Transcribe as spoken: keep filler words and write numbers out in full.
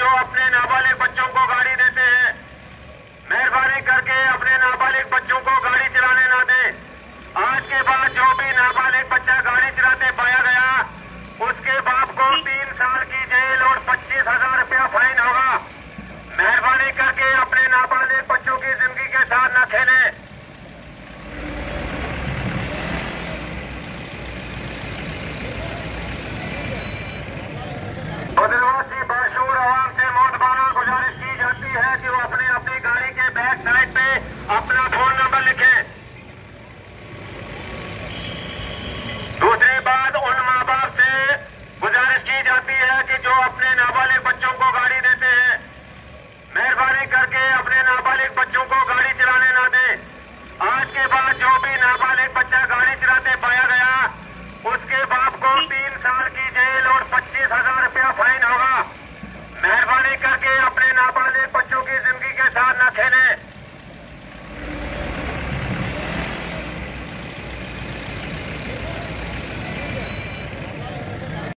जो अपने नाबालिग बच्चों को गाड़ी देते हैं, मेहरबानी करके अपने नाबालिग बच्चों को गाड़ी चलाने ना दें। आज के बाद जो भी नाबालिग बच्चा गाड़ी चलाते पाया गया, उसके बाप को तीन साल की जेल और पच्चीस हजार रुपया फाइन होगा। मेहरबानी करके अपने नाबालिग बच्चों की जिंदगी के साथ न खेलें। भदरवाह की बाशूर आवाम से मोहब्बाना गुजारिश की जाती है कि वो अपने अपनी गाड़ी के बैक साइड पे अपना फोन नंबर लिखें। दूसरी बात, उन माँ बाप से गुजारिश की जाती है कि जो अपने नाबालिग बच्चों को गाड़ी देते हैं, मेहरबानी करके अपने नाबालिग बच्चों को गाड़ी चलाने ना दें। आज के बाद जो भी नाबालिग बच्चा गाड़ी चलाते